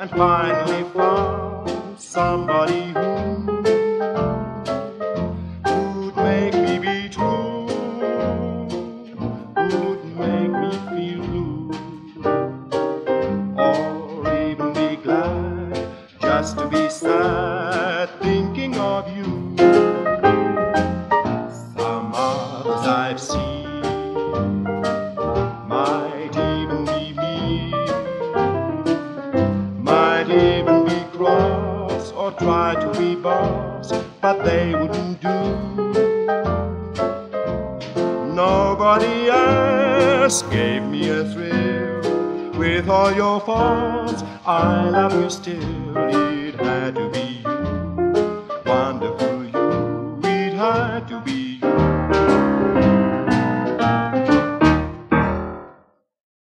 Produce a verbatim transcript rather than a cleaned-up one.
and finally found somebody who would make me be true, would make me feel blue, or even be glad just to be sad thinking of you. Some others I've seen might even be mean, might even be cross or try to be boss, but they wouldn't do. Nobody else gave me a thrill. With all your faults, I love you still. It had to be